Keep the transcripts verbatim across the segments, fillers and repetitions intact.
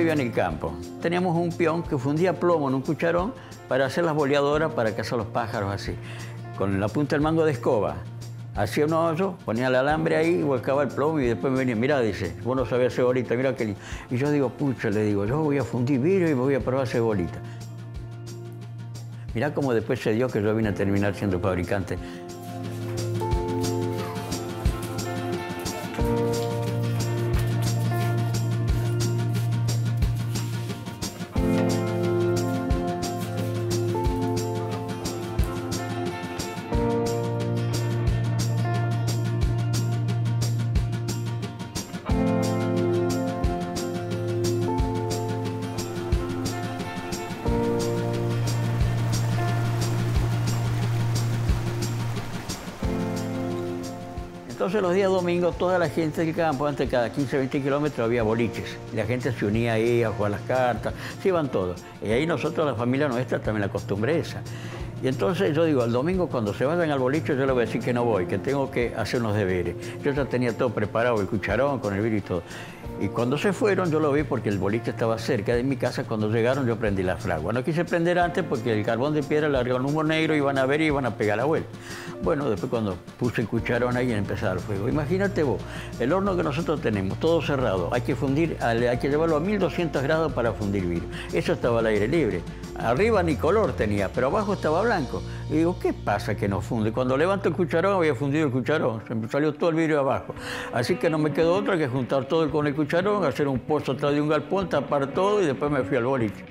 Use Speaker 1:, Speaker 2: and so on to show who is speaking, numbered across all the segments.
Speaker 1: vivía en el campo. Teníamos un peón que fundía plomo en un cucharón para hacer las boleadoras para cazar los pájaros así. Con la punta del mango de escoba. Hacía un hoyo, ponía el alambre ahí, volcaba el plomo y después me venía, mirá, dice, vos no sabés hacer bolita, mirá qué lindo. Y yo digo, pucha, le digo, yo voy a fundir vidrio y me voy a probar a hacer bolita. Mirá cómo después se dio que yo vine a terminar siendo fabricante. Entonces los días domingos toda la gente del campo, antes cada quince, veinte kilómetros había boliches. La gente se unía ahí a jugar las cartas, se iban todos. Y ahí nosotros, la familia nuestra, también la costumbre esa. Y entonces yo digo, el domingo cuando se vayan al boliche yo les voy a decir que no voy, que tengo que hacer unos deberes. Yo ya tenía todo preparado, el cucharón con el vidrio y todo. Y cuando se fueron yo lo vi porque el boliche estaba cerca de mi casa. Cuando llegaron yo prendí la fragua. No quise prender antes porque el carbón de piedra largó el humo negro, iban a ver y iban a pegar la vuelta. Bueno, después cuando puse el cucharón ahí empezaba el fuego. Imagínate vos, el horno que nosotros tenemos, todo cerrado, hay que fundir, hay que llevarlo a mil doscientos grados para fundir vidrio. Eso estaba al aire libre. Arriba ni color tenía, pero abajo estaba blanco. Y digo, ¿qué pasa que no funde? Cuando levanto el cucharón, había fundido el cucharón. Se me salió todo el vidrio abajo. Así que no me quedó otra que juntar todo con el cucharón, hacer un pozo atrás de un galpón, tapar todo y después me fui al boliche.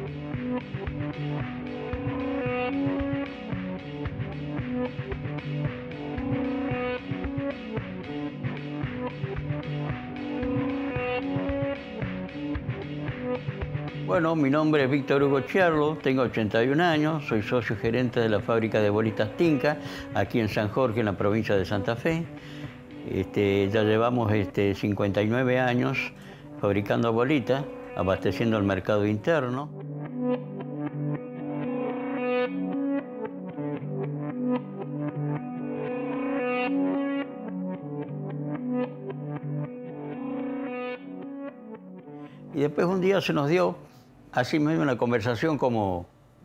Speaker 1: Bueno, mi nombre es Víctor Hugo Chiarlo, tengo ochenta y un años, soy socio gerente de la fábrica de bolitas Tinca, aquí en San Jorge, en la provincia de Santa Fe. Este, ya llevamos este, cincuenta y nueve años fabricando bolitas, abasteciendo el mercado interno. Y después un día se nos dio así mismo una conversación como,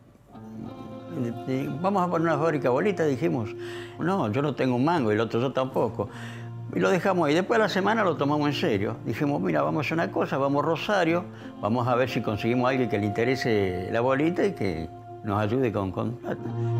Speaker 1: vamos a poner una fábrica de bolitas, dijimos. No, yo no tengo un mango y el otro yo tampoco. Y lo dejamos ahí. Después de la semana lo tomamos en serio. Dijimos, mira, vamos a hacer una cosa, vamos a Rosario, vamos a ver si conseguimos a alguien que le interese la bolita y que nos ayude con, con plata.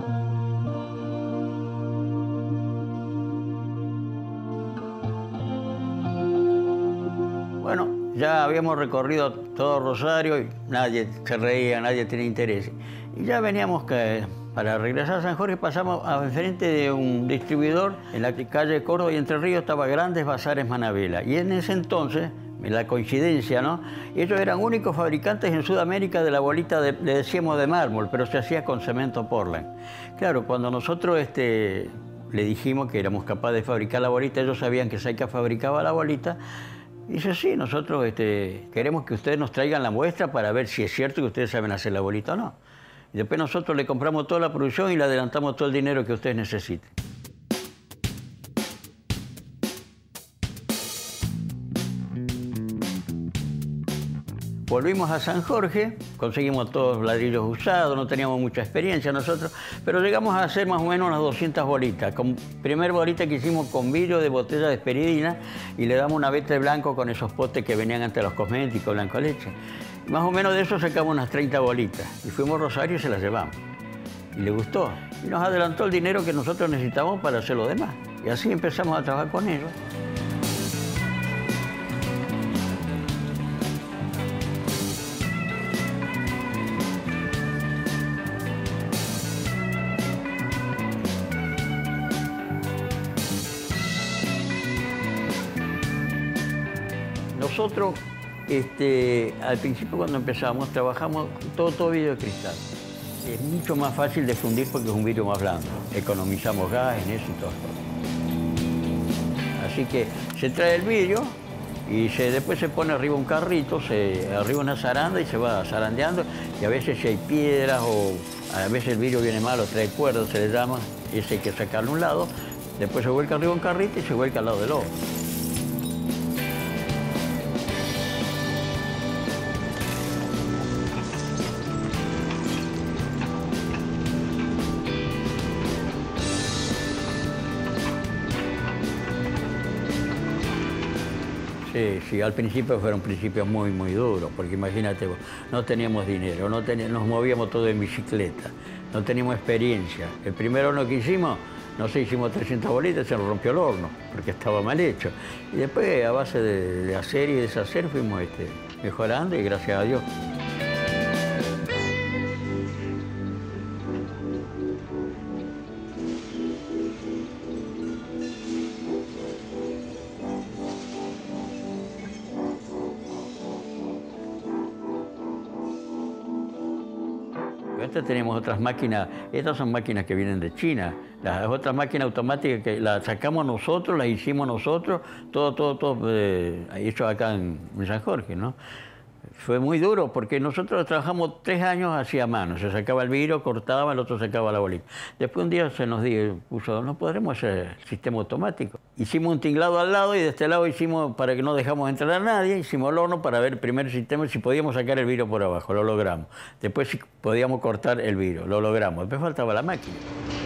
Speaker 1: Bueno, ya habíamos recorrido todo Rosario y nadie se reía, nadie tenía interés. Y ya veníamos que, para regresar a San Jorge, pasamos a enfrente de un distribuidor en la calle Córdoba y Entre Ríos, estaba Grandes Bazares Manabela. Y en ese entonces, la coincidencia, ¿no? Ellos eran únicos fabricantes en Sudamérica de la bolita, de, le decíamos de mármol, pero se hacía con cemento Portland. Claro, cuando nosotros este, le dijimos que éramos capaces de fabricar la bolita, ellos sabían que Saica fabricaba la bolita. Dice, sí, nosotros este, queremos que ustedes nos traigan la muestra para ver si es cierto que ustedes saben hacer la bolita o no. Y después nosotros le compramos toda la producción y le adelantamos todo el dinero que ustedes necesiten. Volvimos a San Jorge, conseguimos todos los ladrillos usados, no teníamos mucha experiencia nosotros, pero llegamos a hacer más o menos unas doscientas bolitas. Con primer bolita que hicimos con vidrio de botella de esperidina y le damos una vete blanco con esos potes que venían ante los cosméticos, blanco leche. Y más o menos de eso sacamos unas treinta bolitas y fuimos a Rosario y se las llevamos. Y le gustó. Y nos adelantó el dinero que nosotros necesitamos para hacer lo demás. Y así empezamos a trabajar con ellos. Nosotros, este, al principio cuando empezamos, trabajamos todo, todo vidrio de cristal. Es mucho más fácil de fundir porque es un vidrio más blando. Economizamos gas en eso y todo. Así que se trae el vidrio y se, después se pone arriba un carrito, se, arriba una zaranda y se va zarandeando. Y a veces si hay piedras o a veces el vidrio viene malo, trae cuerdas, se le llama, y ese hay que sacarlo a un lado. Después se vuelca arriba un carrito y se vuelca al lado del otro. Sí, sí, al principio fueron principios muy, muy duros, porque imagínate vos, no teníamos dinero, no teníamos, nos movíamos todo en bicicleta, no teníamos experiencia. El primer horno que hicimos, no sé, hicimos trescientas bolitas, se nos rompió el horno, porque estaba mal hecho. Y después, a base de, de hacer y deshacer, fuimos este, mejorando y gracias a Dios. Esta tenemos otras máquinas, estas son máquinas que vienen de China. Las otras máquinas automáticas que las sacamos nosotros, las hicimos nosotros, todo, todo, todo eh, hecho acá en, en San Jorge, ¿no? Fue muy duro porque nosotros trabajamos tres años así a mano. Se sacaba el vidrio, cortaba, el otro sacaba la bolita. Después un día se nos dijo, puso, no podremos hacer sistema automático. Hicimos un tinglado al lado y de este lado hicimos, para que no dejamos entrar a nadie, hicimos el horno para ver el primer sistema si podíamos sacar el vidrio por abajo, lo logramos. Después si podíamos cortar el vidrio, lo logramos. Después faltaba la máquina.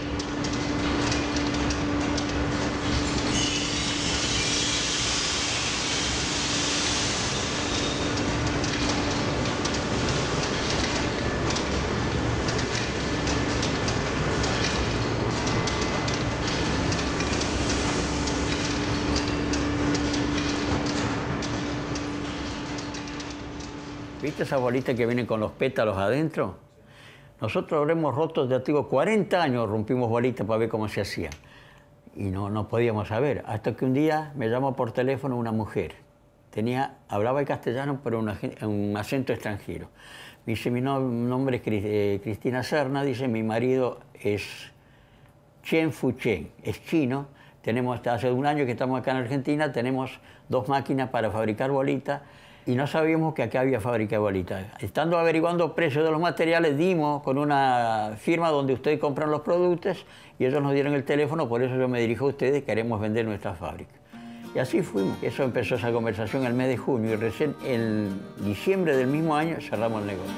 Speaker 1: ¿Viste esas bolitas que vienen con los pétalos adentro? Nosotros habremos roto, ya te digo, cuarenta años rompimos bolitas para ver cómo se hacía. Y no, no podíamos saber. Hasta que un día me llamó por teléfono una mujer. Tenía, hablaba el castellano, pero un, un acento extranjero. Me dice, mi no, nombre es eh, Cristina Serna, dice, mi marido es Chen Fuchen, es chino. Tenemos, hasta hace un año que estamos acá en Argentina, tenemos dos máquinas para fabricar bolitas. Y no sabíamos que acá había fábrica de bolitas. Estando averiguando precios de los materiales, dimos con una firma donde ustedes compran los productos y ellos nos dieron el teléfono, por eso yo me dirijo a ustedes, queremos vender nuestra fábrica. Y así fuimos. Eso empezó esa conversación el mes de junio y recién en diciembre del mismo año cerramos el negocio.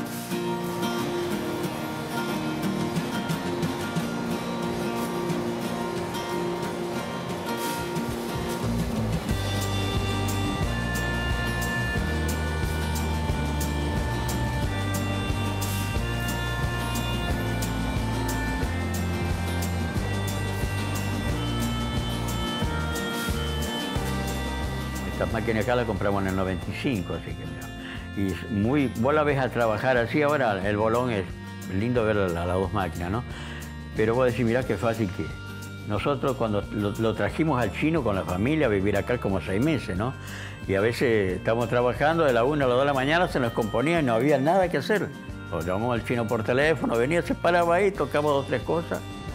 Speaker 1: Estas máquinas acá las compramos en el noventa y cinco, así que mira. Y muy, vos la ves a trabajar así, ahora el bolón es lindo ver las, las dos máquinas, ¿no? Pero vos decís, mirá qué fácil que es. Nosotros cuando lo, lo trajimos al chino con la familia a vivir acá como seis meses, ¿no? Y a veces estamos trabajando de la una a las dos de la mañana, se nos componía y no había nada que hacer. Lo llamamos al chino por teléfono, venía, se paraba ahí, tocaba dos o tres cosas.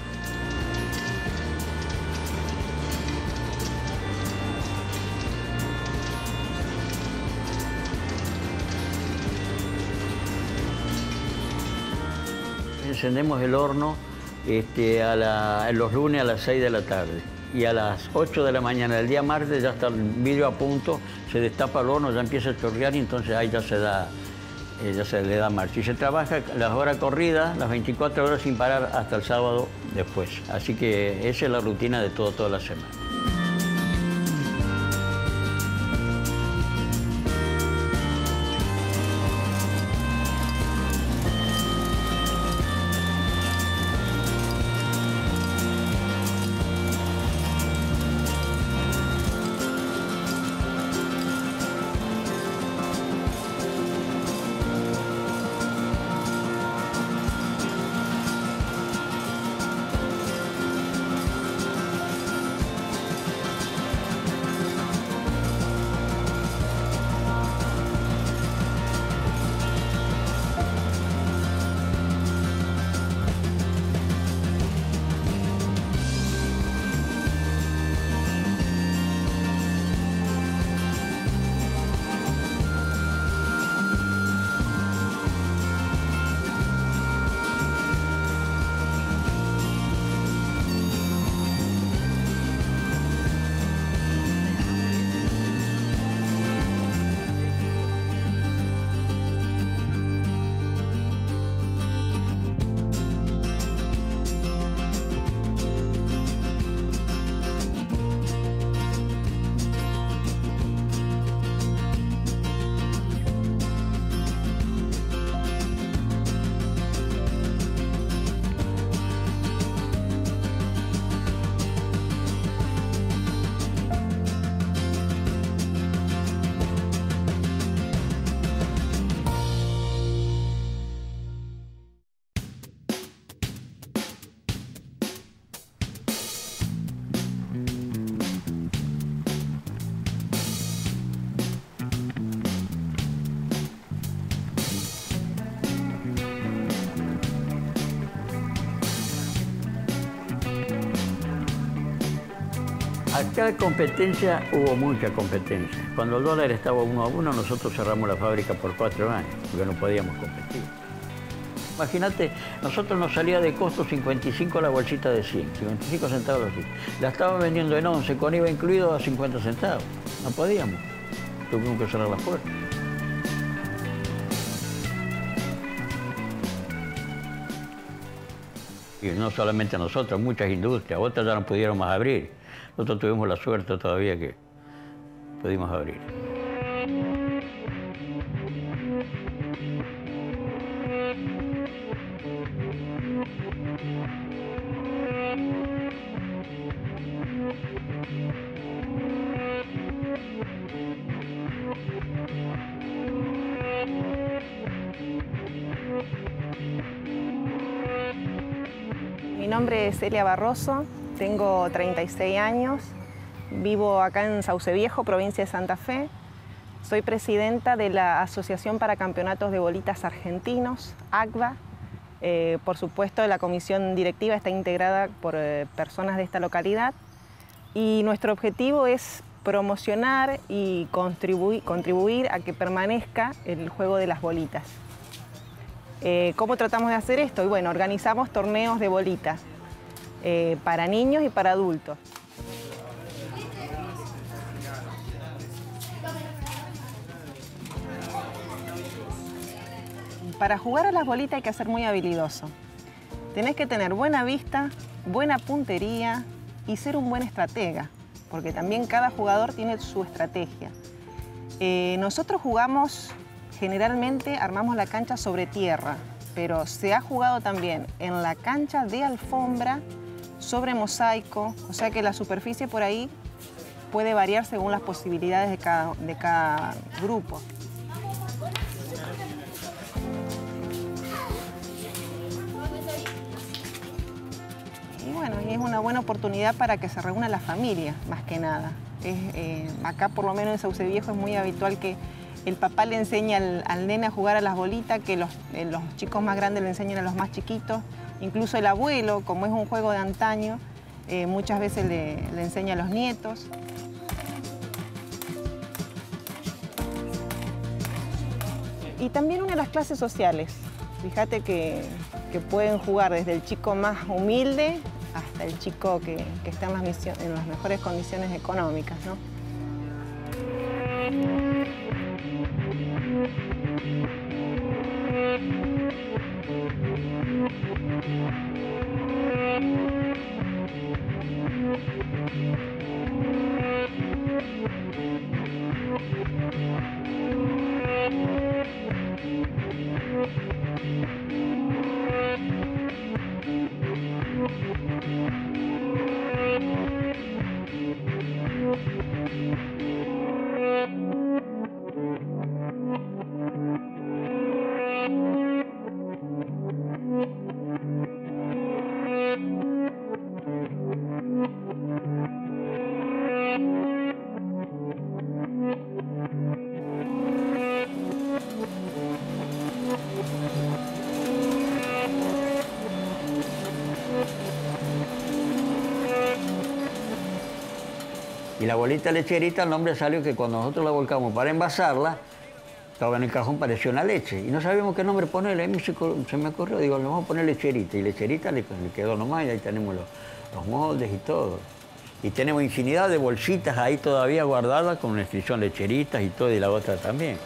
Speaker 1: Encendemos el horno este, a la, los lunes a las seis de la tarde y a las ocho de la mañana del día martes ya está el vidrio a punto, se destapa el horno, ya empieza a chorrear y entonces ahí ya se, da, eh, ya se le da marcha. Y se trabaja las horas corridas, las veinticuatro horas sin parar hasta el sábado después. Así que esa es la rutina de todo, toda la semana. Acá competencia, hubo mucha competencia. Cuando el dólar estaba uno a uno, nosotros cerramos la fábrica por cuatro años, porque no podíamos competir. Imagínate, nosotros nos salía de costo cincuenta y cinco la bolsita de cien, cincuenta y cinco centavos la bolsita. La estaban vendiendo en once, con I V A incluido, a cincuenta centavos. No podíamos. Tuvimos que cerrar las puertas. Y no solamente nosotros, muchas industrias, otras ya no pudieron más abrir. Nosotros tuvimos la suerte todavía que pudimos abrir.
Speaker 2: Mi nombre es Celia Barroso, tengo treinta y seis años, vivo acá en Sauce Viejo, provincia de Santa Fe. Soy presidenta de la Asociación para Campeonatos de Bolitas Argentinos, A C B A. Eh, por supuesto, la comisión directiva está integrada por eh, personas de esta localidad y nuestro objetivo es promocionar y contribuir, contribuir a que permanezca el juego de las bolitas. Eh, ¿Cómo tratamos de hacer esto? Y bueno, organizamos torneos de bolitas eh, para niños y para adultos. Para jugar a las bolitas hay que ser muy habilidoso. Tenés que tener buena vista, buena puntería y ser un buen estratega, porque también cada jugador tiene su estrategia. Eh, nosotros jugamos, generalmente armamos la cancha sobre tierra, pero se ha jugado también en la cancha de alfombra, sobre mosaico, o sea que la superficie por ahí puede variar según las posibilidades de cada, de cada grupo. Y bueno, y es una buena oportunidad para que se reúna la familia, más que nada. Es, eh, acá, por lo menos en Sauce Viejo, es muy habitual que el papá le enseña al, al nene a jugar a las bolitas, que los, eh, los chicos más grandes le enseñan a los más chiquitos. Incluso el abuelo, como es un juego de antaño, eh, muchas veces le, le enseña a los nietos. Y también una de las clases sociales. Fíjate que, que pueden jugar desde el chico más humilde hasta el chico que, que está en las, misión, en las mejores condiciones económicas, ¿no?
Speaker 1: Y la bolita lecherita, el nombre salió que cuando nosotros la volcamos para envasarla, estaba en el cajón, parecía una leche. Y no sabíamos qué nombre ponerle. A mí se, se me ocurrió, digo, le vamos a poner lecherita. Y lecherita le, le quedó nomás, y ahí tenemos los, los moldes y todo. Y tenemos infinidad de bolsitas ahí todavía guardadas con una inscripción lecheritas y todo, y la otra también.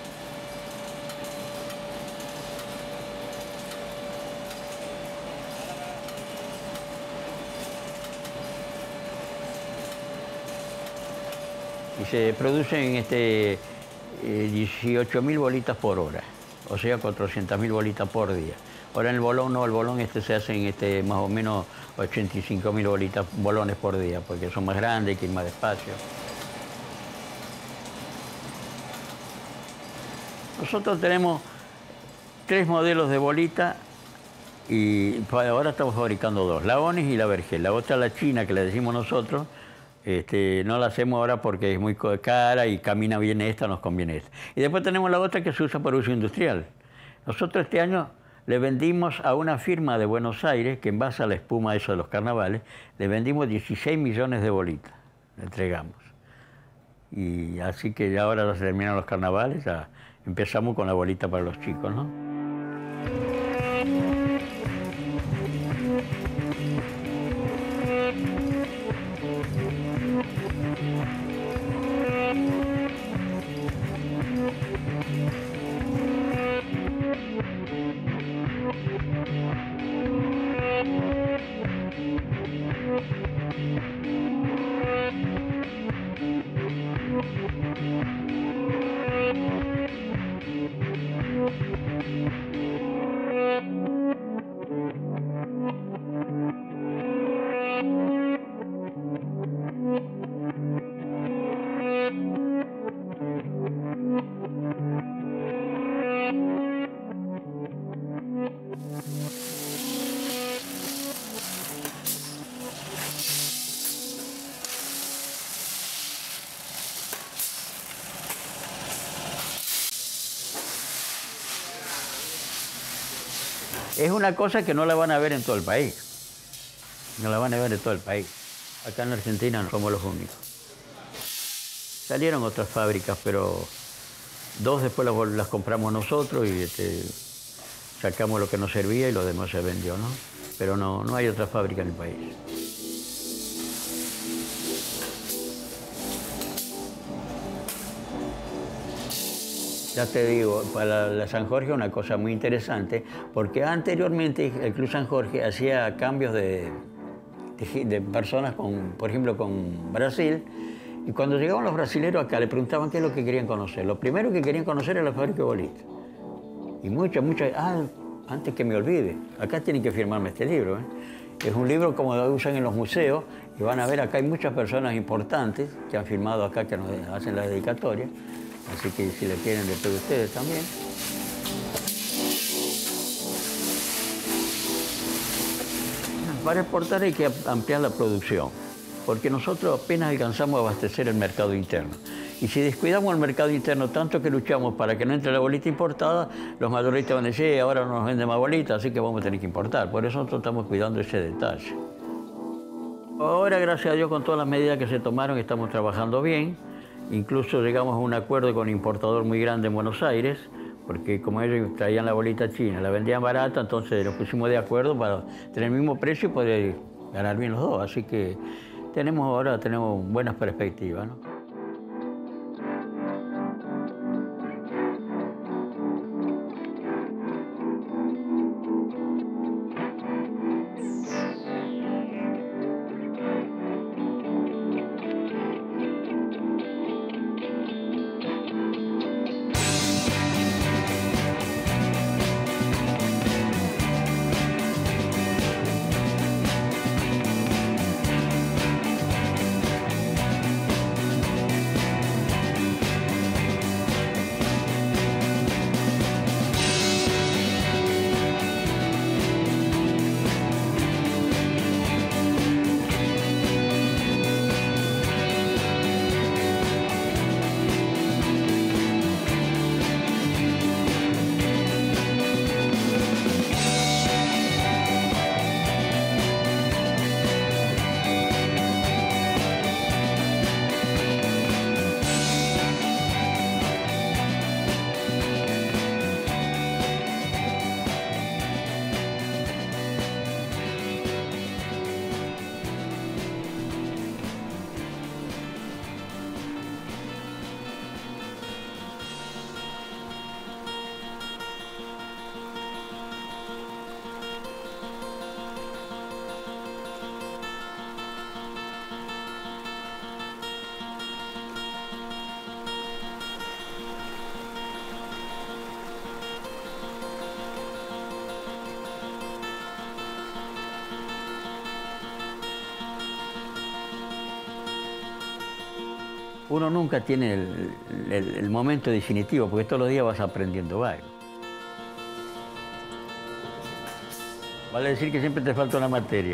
Speaker 1: Y se producen este, eh, dieciocho mil bolitas por hora, o sea, cuatrocientas mil bolitas por día. Ahora en el bolón no, el bolón este se hacen este, más o menos ochenta y cinco mil bolitas, bolones por día, porque son más grandes, hay que ir más despacio. Nosotros tenemos tres modelos de bolita y ahora estamos fabricando dos, la Onis y la Vergel. La otra, la China, que le decimos nosotros, Este, no la hacemos ahora porque es muy cara y camina bien esta, nos conviene esta. Y después tenemos la otra que se usa para uso industrial. Nosotros este año le vendimos a una firma de Buenos Aires que envasa la espuma eso de los carnavales, le vendimos dieciséis millones de bolitas. le entregamos. Y así que ya ahora se terminan los carnavales, ya empezamos con la bolita para los chicos, ¿no? Es una cosa que no la van a ver en todo el país. No la van a ver en todo el país. Acá en Argentina no somos los únicos. Salieron otras fábricas, pero dos después las, las compramos nosotros y este, sacamos lo que nos servía y lo demás se vendió, ¿no? Pero no, no hay otra fábrica en el país. Ya te digo, para la San Jorge una cosa muy interesante, porque anteriormente el Club San Jorge hacía cambios de, de, de personas, con, por ejemplo, con Brasil, y cuando llegaban los brasileños acá le preguntaban qué es lo que querían conocer. Lo primero que querían conocer era la fábrica de bolitas. Y muchas, muchas, ah, antes que me olvide, acá tienen que firmarme este libro, ¿eh? Es un libro como lo usan en los museos, y van a ver acá hay muchas personas importantes que han firmado acá, que nos hacen la dedicatoria. Así que si le quieren después de ustedes también. Para exportar hay que ampliar la producción, porque nosotros apenas alcanzamos a abastecer el mercado interno. Y si descuidamos el mercado interno tanto que luchamos para que no entre la bolita importada, los mayoristas van a decir, ahora no nos venden más bolitas, así que vamos a tener que importar. Por eso nosotros estamos cuidando ese detalle. Ahora, gracias a Dios, con todas las medidas que se tomaron, estamos trabajando bien. Incluso llegamos a un acuerdo con un importador muy grande en Buenos Aires, porque como ellos traían la bolita china, la vendían barata, entonces nos pusimos de acuerdo para tener el mismo precio y poder ganar bien los dos. Así que tenemos ahora tenemos buenas perspectivas, ¿no? Uno nunca tiene el, el, el momento definitivo, porque todos los días vas aprendiendo algo. Vale decir que siempre te falta una materia.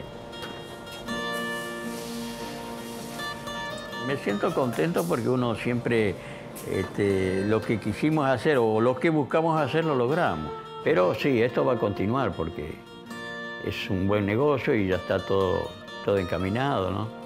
Speaker 1: Me siento contento porque uno siempre, este, lo que quisimos hacer o lo que buscamos hacer lo logramos. Pero sí, esto va a continuar porque es un buen negocio y ya está todo, todo encaminado, ¿no?